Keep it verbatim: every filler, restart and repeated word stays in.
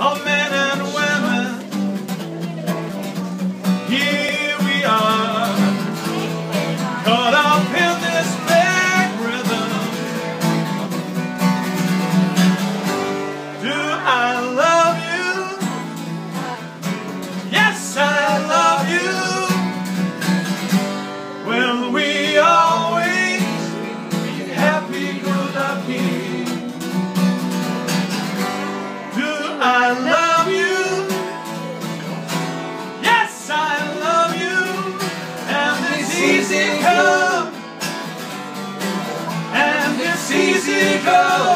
of men and women. Here we are, caught up in this big rhythm. Do I love you? Yes, I love you. Will we always be happy, good up here? Do I love you? Yes, I love you. And it's easy come, and it's easy go.